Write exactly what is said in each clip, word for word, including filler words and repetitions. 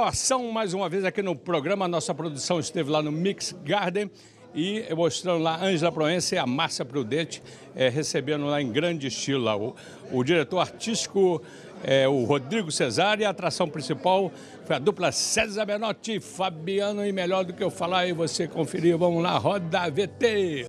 Proação, mais uma vez aqui no programa. Nossa produção esteve lá no Mix Garden e mostrando lá a Ângela Proença e a Márcia Prudente é, recebendo lá em grande estilo lá. O, o diretor artístico, é, o Rodrigo Cesário, e a atração principal foi a dupla César Menotti e Fabiano. E melhor do que eu falar e você conferir, vamos lá, roda V T!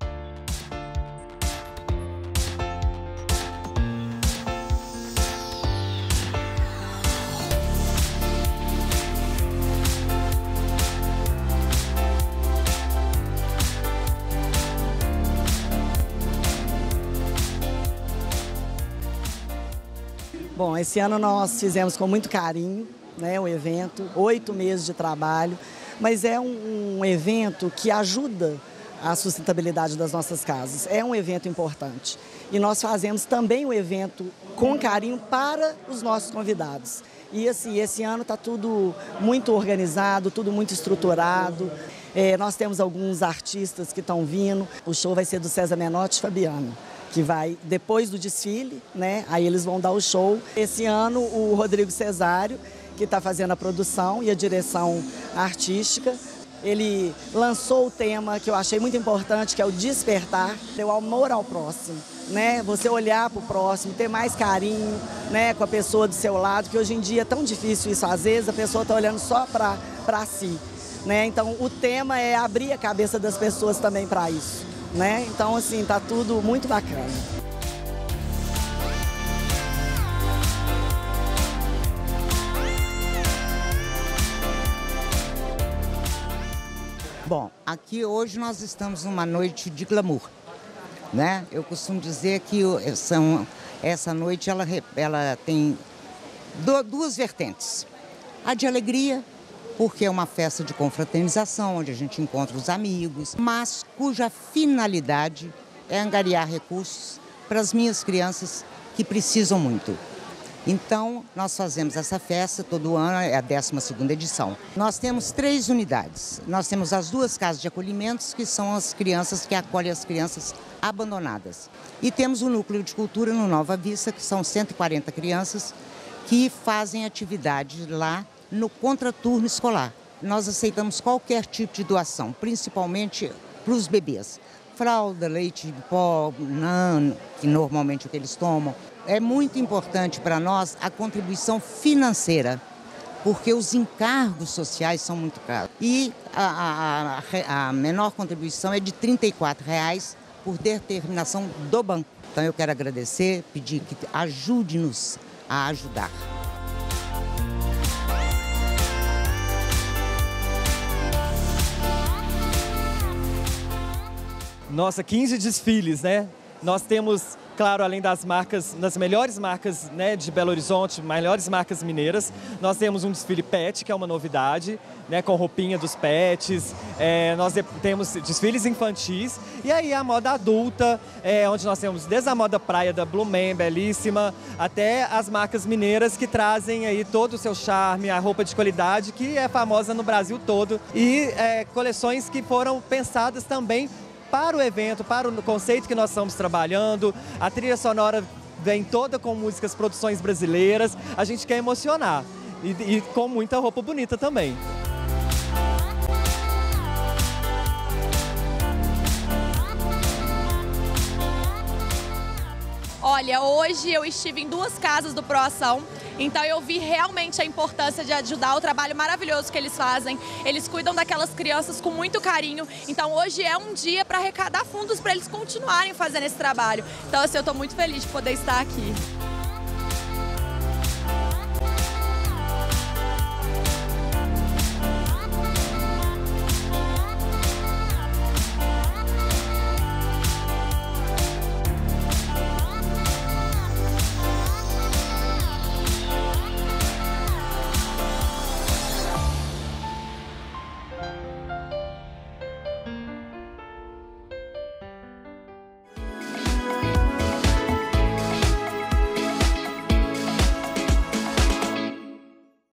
Bom, esse ano nós fizemos com muito carinho, né, o evento, oito meses de trabalho, mas é um, um evento que ajuda a sustentabilidade das nossas casas. É um evento importante. E nós fazemos também o evento com carinho para os nossos convidados. E assim, esse ano está tudo muito organizado, tudo muito estruturado. É, nós temos alguns artistas que estão vindo. O show vai ser do César Menotti e Fabiano, que vai depois do desfile, né? Aí eles vão dar o show. Esse ano o Rodrigo Cesário, que está fazendo a produção e a direção artística, ele lançou o tema que eu achei muito importante, que é o despertar, é o amor ao próximo, né? Você olhar para o próximo, ter mais carinho, né, com a pessoa do seu lado, que hoje em dia é tão difícil isso, às vezes a pessoa está olhando só para para si, né? Então o tema é abrir a cabeça das pessoas também para isso, né? Então assim, tá tudo muito bacana. Bom, aqui hoje nós estamos numa noite de glamour, né? Eu costumo dizer que são, essa noite ela, ela tem duas vertentes. A de alegria, porque é uma festa de confraternização, onde a gente encontra os amigos, mas cuja finalidade é angariar recursos para as minhas crianças que precisam muito. Então, nós fazemos essa festa todo ano, é a décima segunda edição. Nós temos três unidades. Nós temos as duas casas de acolhimentos, que são as crianças que acolhem as crianças abandonadas. E temos o núcleo de cultura no Nova Vista, que são cento e quarenta crianças que fazem atividade lá no contraturno escolar. Nós aceitamos qualquer tipo de doação, principalmente para os bebês. Fralda, leite em pó, nano, que normalmente é o que eles tomam. É muito importante para nós a contribuição financeira, porque os encargos sociais são muito caros. E a, a, a menor contribuição é de trinta e quatro reais por determinação do banco. Então eu quero agradecer, pedir que ajude-nos a ajudar. Nossa, quinze desfiles, né? Nós temos, claro, além das marcas, das melhores marcas, né, de Belo Horizonte, melhores marcas mineiras, nós temos um desfile pet, que é uma novidade, né, com roupinha dos pets, é, nós temos desfiles infantis, e aí a moda adulta, é, onde nós temos desde a moda praia da Blue Man, belíssima, até as marcas mineiras que trazem aí todo o seu charme, a roupa de qualidade, que é famosa no Brasil todo, e é, coleções que foram pensadas também para o evento, para o conceito que nós estamos trabalhando. A trilha sonora vem toda com músicas, produções brasileiras. A gente quer emocionar e, e com muita roupa bonita também. Olha, hoje eu estive em duas casas do Proação, então eu vi realmente a importância de ajudar o trabalho maravilhoso que eles fazem. Eles cuidam daquelas crianças com muito carinho, então hoje é um dia para arrecadar fundos para eles continuarem fazendo esse trabalho. Então assim, eu estou muito feliz de poder estar aqui.